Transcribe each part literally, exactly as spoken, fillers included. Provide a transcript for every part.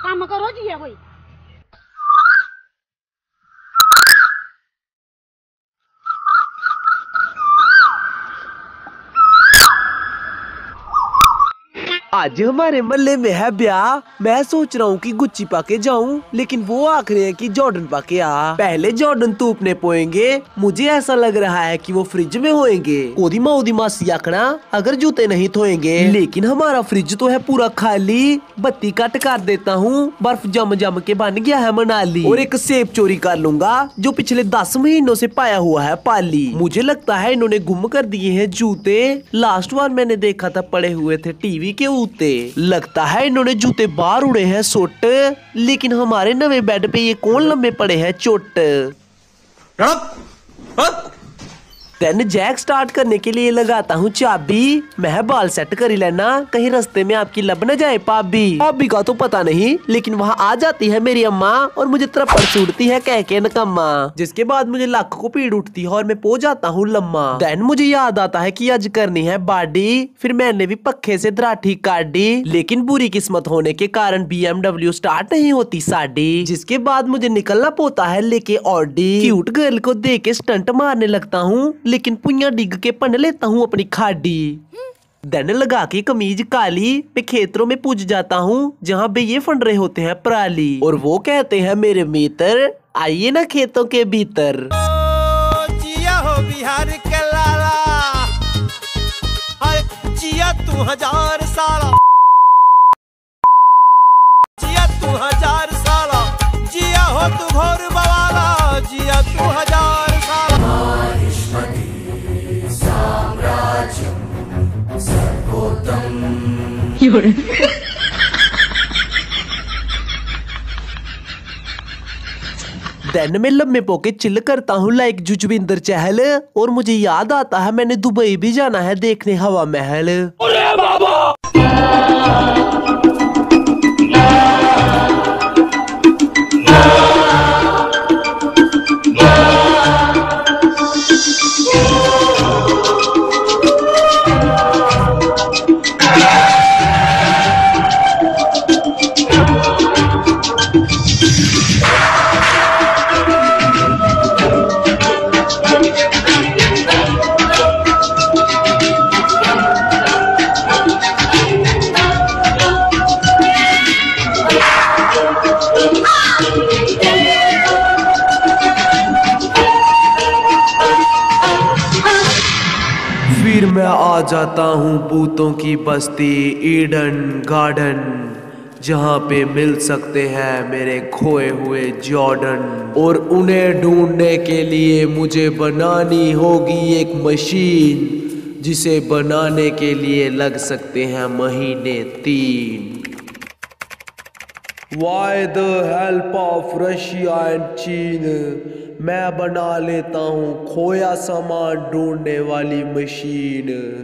काम करो जी है कोई। आज हमारे मोहल्ले में है ब्याह। मैं सोच रहा हूँ कि गुच्ची पाके जाऊँ, लेकिन वो आख रहे हैं कि जॉर्डन पाके आ। पहले जॉर्डन धूप ने पोएंगे। मुझे ऐसा लग रहा है कि वो फ्रिज में होएंगे। ओदिमा ओदिमा सियाकना अगर जूते नहीं धोएंगे। लेकिन हमारा फ्रिज तो है पूरा खाली। बत्ती कट कर देता हूँ। बर्फ जम जम के बन गया है मनाली। और एक सेब चोरी कर लूंगा जो पिछले दस महीनों से पाया हुआ है पाली। मुझे लगता है इन्होंने गुम कर दिए हैं जूते। लास्ट बार मैंने देखा था पड़े हुए थे टीवी के ऊते। लगता है इन्होंने जूते बाहर उड़े हैं सोट। लेकिन हमारे नवे बेड पे ये कौन लम्बे पड़े हैं चोट। देन जैक स्टार्ट करने के लिए लगाता हूँ चाबी। मैं बाल सेट कर ही लेना, कहीं रास्ते में आपकी लब न जाए पाबी। पाबी का तो पता नहीं, लेकिन वहाँ आ जाती है मेरी अम्मा और मुझे तरप्पड़ सूटती है कह के नकम्मा। जिसके बाद मुझे लाख को पीड़ उठती है और मैं पो जाता हूँ लम्मा। देन मुझे याद आता है कि आज करनी है बाडी। फिर मैंने भी पक्खे से दराठी काटी, लेकिन बुरी किस्मत होने के कारण बी एम डब्ल्यू स्टार्ट नहीं होती साडी। जिसके बाद मुझे निकलना पोता है लेके ऑडी। क्यूट गर्ल को देख के स्टंट मारने लगता हूँ, लेकिन पुइया डिग के पन लेता हूँ अपनी खाडी। देन लगा के कमीज काली मैं खेतरों में पूज जाता हूँ जहाँ पे ये फंड रहे होते हैं पराली। और वो कहते हैं मेरे मित्र आइए ना खेतों के भीतर। जिया हो बिहार के लाला, जिया तू हजार साला, जिया तू हजार साला, जिया हो तू घोर बवाला, जिया तू हजार साला। देन में लम्बे पोके चिल करता हूँ लाइक जुजविंदर चहल। और मुझे याद आता है मैंने दुबई भी जाना है देखने हवा महल। अरे बाबा! फिर मैं आ जाता हूँ भूतों की बस्ती ईडन गार्डन, जहाँ पे मिल सकते हैं मेरे खोए हुए जॉर्डन। और उन्हें ढूंढने के लिए मुझे बनानी होगी एक मशीन, जिसे बनाने के लिए लग सकते हैं महीने तीन। Why the help of Russia and चीन, मैं बना लेता हूँ खोया सामान ढूंढने वाली मशीन।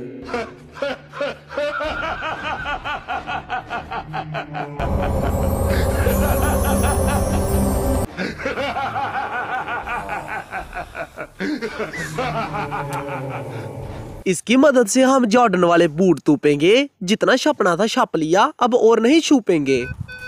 इसकी मदद से हम जॉर्डन वाले बूट तूपेंगे। जितना छपना था छप लिया, अब और नहीं छुपेंगे।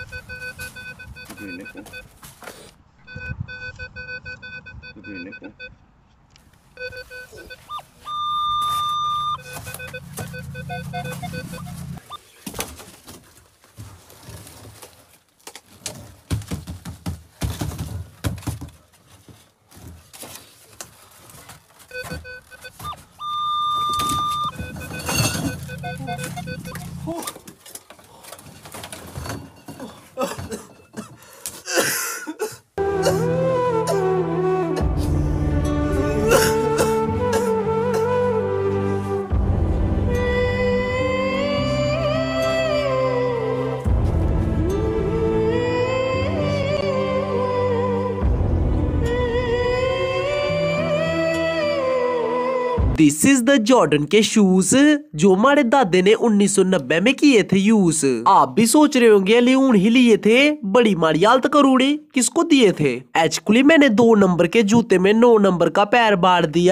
दिस इज द जॉर्डन के शूज जो हमारे दादे ने उन्नीस सौ नब्बे में किए थे यूज। आप भी सोच रहे होंगे अली उन ही लिए थे, बड़ी मारी हालत करूड़ी, किसको दिए थे? एक्चुअली मैंने दो नंबर के जूते में नौ नंबर का पैर बाढ़ दिया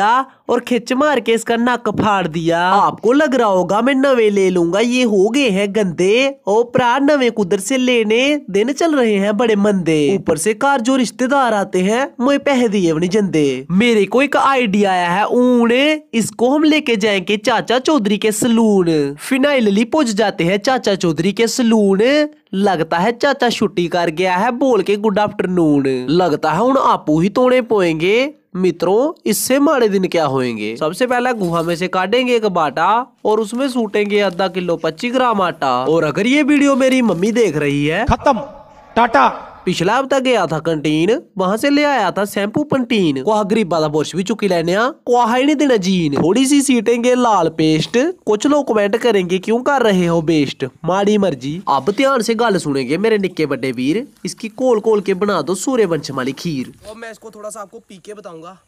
और खिंच मार के इसका नक फाड़ दिया। आपको लग रहा होगा मैं नवे ले लूंगा, ये हो गए हैं गंदे। ओ प्रा नवे कुदर से लेने दिन चल रहे हैं बड़े मंदे। ऊपर से कार जो रिश्तेदार आते हैं मुझे पैसे दिए नहीं जंदे। मेरे को एक आइडिया आया है ऊन, इसको हम लेके जाएंगे चाचा चौधरी के सलून। फाइनली पहुंच जाते हैं चाचा चौधरी के सलून। लगता है चाचा छुट्टी कर गया है बोल के गुड आफ्टरनून। लगता है उन आपू ही तोड़े पोएंगे। मित्रों इससे माड़े दिन क्या होंगे। सबसे पहले गुहा में से काटेंगे एक बाटा और उसमें सूटेंगे आधा किलो पच्चीस ग्राम आटा। और अगर ये वीडियो मेरी मम्मी देख रही है, खत्म टाटा। पिछला हफ्ता गया था कंटीन, वहां से ले आया था शैम्पू पंटीन। कोहा गरीबा दा बुरश भी चुकी लेने कोहा ही नहीं देना जीन। थोड़ी सी सीटेंगे लाल पेस्ट। कुछ लोग कमेंट करेंगे क्यों कर रहे हो बेस्ट, माड़ी मर्जी। अब ध्यान से गल सुनेंगे मेरे निक्के बड़े वीर, इसकी कोल कोल के बना दो सूर्यवंश वाली खीर। और मैं इसको थोड़ा सा आपको पी के बताऊंगा।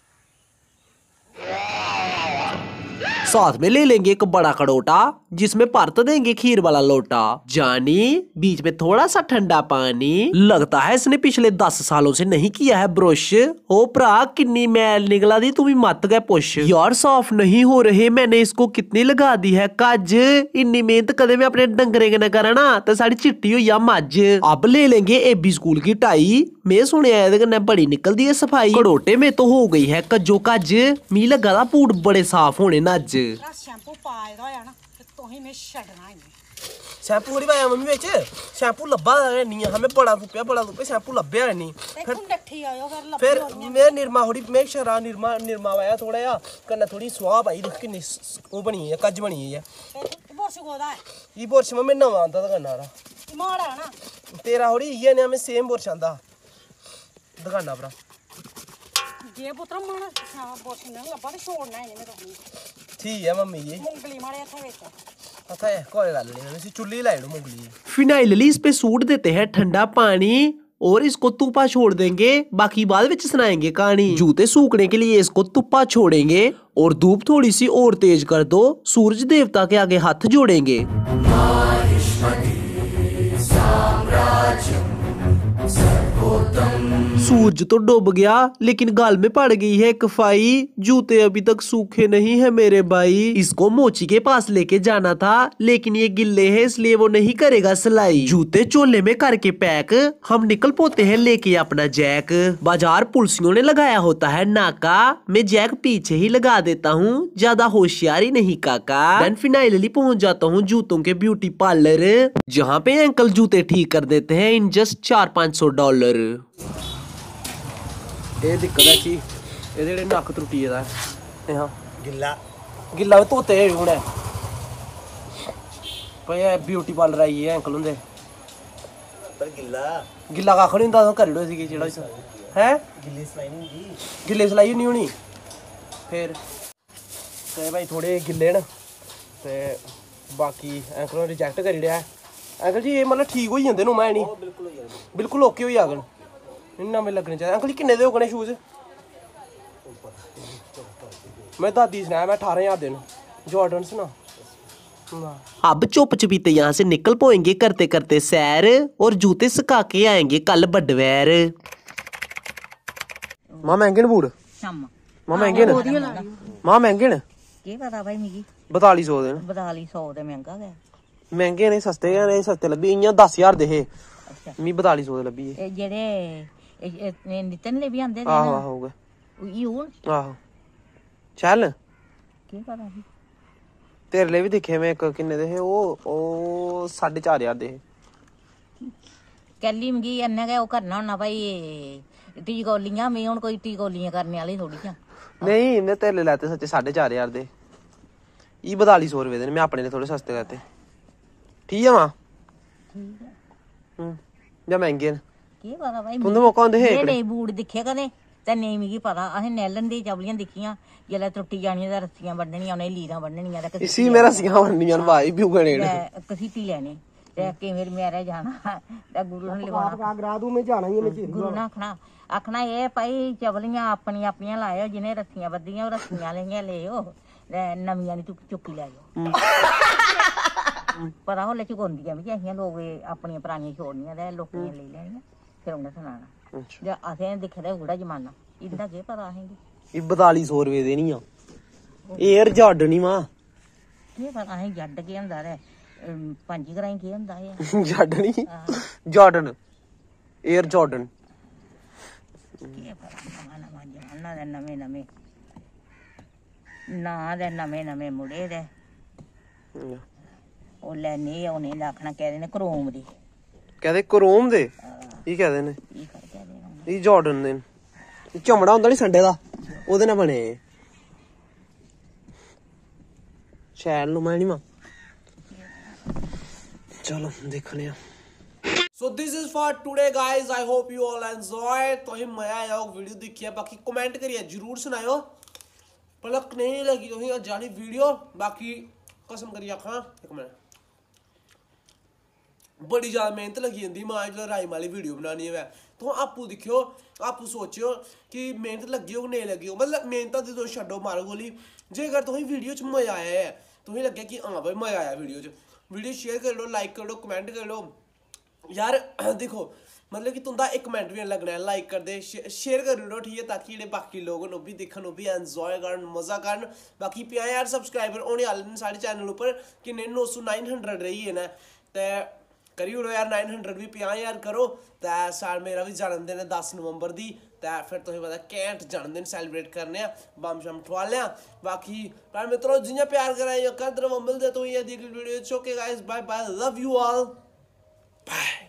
साथ में ले लेंगे एक बड़ा कड़ोटा जिसमें परत देंगे खीर वाला लोटा। जानी बीच में थोड़ा सा ठंडा पानी। लगता है इसने पिछले दस सालों से नहीं किया है ब्रश। ओ प्रा किन्नी मैल निकला दी तुम्हें मत गए पुश। यार साफ नहीं हो रहे, मैंने इसको कितनी लगा दी है कज। इन्नी मेहनत कदे मैं अपने डंगरे के न करा ना तो साड़ी चिट्टी हुई या मज। अब ले लेंगे एबी स्कूल की टाई। मैं सुनिया है कन्ने बड़ी निकलती है सफाई। कड़ोटे में तो हो गई है कज्जो कज। मी लगा था पूड़ बड़े साफ होने नज। शैम्पू पाएदा होया ना ते तुही में छड्डना ही नहीं। शैम्पू थोड़ी पाया मम्मी बिच, शैम्पू लब्भा नहीं है। हमें बड़ा रुपया बड़ा रुपया शैम्पू लब्भया नहीं। फिर नट्ठी आयो फिर लब्भी फिर होनी मैं निरमा थोड़ी मैं शरा निरमा निरमा पाया थोड़ा जा कन्नै थोड़ी सुआह पाई। दिख किन्नी ओह् बनी है कज बनी है। बोरस गोदा है ये बुरश में नवां आंदा दकाना रा। माड़ा है ना तेरा थोड़ी इयै नेहा में सेम बुरश आंदा दकाना परा। जे पुत्र माड़ा बोरस ने लब्भा ते छोड़ना है मेरे ठीक है मम्मी जी। मुंगली मारे हत्थे विच अच्छा है कोई गल नहीं, इसी चुल्ली लाई लो मुंगली। फाइनली इस पे सूट देते हैं ठंडा पानी और इसको तुप्पा छोड़ देंगे। बाकी बाद में सुनाएंगे कहानी। जूते सूखने के लिए इसको तुप्पा छोड़ेंगे और धूप थोड़ी सी और तेज कर दो। सूरज देवता के आगे हाथ जोड़ेंगे। सूरज तो डूब गया लेकिन गाल में पड़ गई है कफाई। जूते अभी तक सूखे नहीं है मेरे भाई। इसको मोची के पास लेके जाना था लेकिन ये गिल्ले हैं इसलिए वो नहीं करेगा सिलाई। जूते चोले में करके पैक हम निकल पोते हैं लेके अपना जैक। बाजार पुलिसियों ने लगाया होता है नाका, मैं जैक पीछे ही लगा देता हूँ, ज्यादा होशियारी नहीं काका। देन फाइनली पहुंच जाता हूँ जूतों के ब्यूटी पार्लर जहाँ पे अंकल जूते ठीक कर देते हैं इन जस्ट चार पाँच सौ डॉलर। ਇਹ ਦਿੱਕਤ ਹੈ ਜੀ, ਇਹਦੇ ਜਿਹੜੇ ਨੱਕ ਟੁੱਟੀ ਇਹਦਾ ਇਹ ਹਾਂ ਗਿੱਲਾ ਗਿੱਲਾ ਧੋਤੇ ਹੁਣ ਪਿਆ ਬਿਊਟੀ ਪਾਰਲਰ ਆਈ ਹੈ ਅੰਕਲ ਹੁੰਦੇ ਪਰ ਗਿੱਲਾ ਗਿੱਲਾ ਕੱਖ ਨਹੀਂ ਹੁੰਦਾ ਘਰੇ ਢੋਏ ਸੀਗੇ ਜਿਹੜਾ ਹੈ ਗਿੱਲੇ ਸਲਾਈ ਨਹੀਂ ਹੁੰਦੀ ਗਿੱਲੇ ਸਲਾਈ ਨਹੀਂ ਹੋਣੀ ਫਿਰ ਤੇ ਭਾਈ ਥੋੜੇ ਗਿੱਲੇ ਨੇ ਤੇ ਬਾਕੀ ਅੰਕਲ ਨੂੰ ਰਿਜੈਕਟ ਕਰੀ ਰਿਹਾ। अंकल जी ये मतलब ठीक हो जाते मैं नहीं बिल्कुल बिल्कुल ओके हो जागन नमें लगने चाहिए। अंकल जी किन्ने दे होने शूज मैं दादी सुनाया मैं अठारह हजार देन जॉर्डन्स ना। अब चुप चुपीते यहाँ से निकल पोएंगे करते करते सैर और जूते सुखा के आएंगे कल बडवैर। मां महंगे न बूट मां महंगे न मां महंगे न की पता भाई मिगी बताली सौ दे बताली सौ दे महंगा गया महंगे ने सस्ते ने सस्ते लब्भी इयां दस हजार दे हे मी बताली सौ दे लब्भी ए जेड़े नितिन ले भी आंदे ने आहो आहो ई हुन आहो चल की पता भी तेरे लिए भी दिखे मैं एक किन्ने दे हे ओ ओ साढ़े चार हजार दे हे कैली मिगी अन्ने गए ओ करना होना भाई टी गोलियां मैं हुन कोई टी गोलियां करने वाली थोड़ी हां नहीं मैं तेरे लिए लाते सच्चे साढ़े चार हजार दे ई बताली सौ रुपए दे मैं अपने लिए थोड़े सस्ते लाते ठीक है मां ठीक है हम्म या महंगे न की पता भाई तुंदे मौका होंदे हे एड़े बूट दिखे कदे ते नहीं मिगी पता असें नैलन दी चपलियां दिखियां जेल्लै टुट्टी जानियां ते रस्सियां बन्ननियां उनें लीरां बन्ननियां ते इसी मेरा रस्सियां बन्ननियां भाई बिगड़े ने कसीटी लेने ते के मेरे मेरे जाना ते गुरु ने लगाना आगरा तू मैं जाना ही मैं गुरु ने आखना आखना ये भाई चपलियां अपनी अपनियां लायो जिन्हें रस्सियां बद्दियां रस्सियां लेइयां लेओ ते नवियां नी चुक चुक्की लैओ पता होले चुकाउंदियां भी अहियां लोग अपनियां परानियां छोड़नियां ते लोकें लेई लैनियां फिर उन्हें सनाना जे असें दिक्खे दा ओड़ा जमाना इंदा केह् पता असेंगी ਇਹ ਬਤਾਲੀ ਸੌ ਰੁਪਏ ਦੇ ਨਹੀਂ ਆ 에ਅਰ ਜਾਰਡਨ ਹੀ ਮਾਂ ਕੀ ਪਤਾ ਅਸੀਂ ਜੱਡ ਕੀ ਹੁੰਦਾ ਰੇ ਪੰਜ ਗਰਾਈ ਕੀ ਹੁੰਦਾ ਇਹ ਜਾਰਡਨ ਹੀ ਜਾਰਡਨ 에ਅਰ ਜਾਰਡਨ ਕੀ ਪਤਾ ਨਵਾਂ ਨਵਾਂ ਜਮਾਨਾ ਦੇ ਨਵੇਂ ਨਵੇਂ ਨਾ ਦੇ ਨਵੇਂ ਨਵੇਂ ਮੁੜੇ ਦੇ ਉਹ ਲੈਣੀ ਉਹਨੇ ਆਖਣਾ ਕਹਿੰਦੇ ਨੇ ਕਰੋਮ ਦੀ ਕਹਦੇ ਕਰੋਮ ਦੇ ਕੀ ਕਹਦੇ ਨੇ ਕੀ ਕਰ ਕਹਿੰਦੇ ਇਹ ਜਾਰਡਨ ਦੇ ਝਮੜਾ ਹੁੰਦਾ ਨੀ ਸੰਡੇ ਦਾ ਉਹਦੇ ਨਾਲ ਬਣੇ ਸ਼ੈਲ ਨੂੰ ਮੈਂ ਨੀ ਮਾਂ ਚਲੋ ਦੇਖਨੇ ਆ So this is for today guys. I hope you all enjoyed. तो ही मजा आया वीडियो देखिए बाकी कमेंट करिए जरूर सुनायो पलक नहीं लगी तो ही जानी वीडियो बाकी कसम करिए आखा एक मिनट बड़ी ज्यादा मेहनत लगी जाती मां जो राइम वाली वीडियो बनानी है तो आपू दिखियो आपू सोचियो कि मेहनत लगी हो कि नहीं लगी हो मतलब मेहनत दी तो छड्डो मारो गोली जेकर तुम वीडियो च मजा आया है तुम लगे कि हाँ भाई मजा आया वीडियो च वीडियो शेयर कर लो लाइक कर लो कमेंट कर लो यार देखो मतलब कि तुंदा एक कमेंट भी लगना है लाइक कर दे शेयर कर लो ठीक है ताकि जेडे बाकी लोग न भी देखन भी एंजॉय करन मजा करन बाकी पचास हज़ार सब्सक्राइबर होने वाले ने साढ़े चैनल ऊपर किन्ने नौ सौ नाइन हंड्रेड रही है ना ते करी ओड़ो यार नाइन हंड्रेड भी पचास हज़ार करो ते साल मेरा भी जन्मदिन है दस नवंबर दी ते फिर तुसें पता कैंट जन्मदिन सैलीब्रेट करने बम शम ठुआले बाकी पर मित्रों जियां प्यार कराए कदर मिलदे तो ये दी video okay guys bye bye love you all Bye.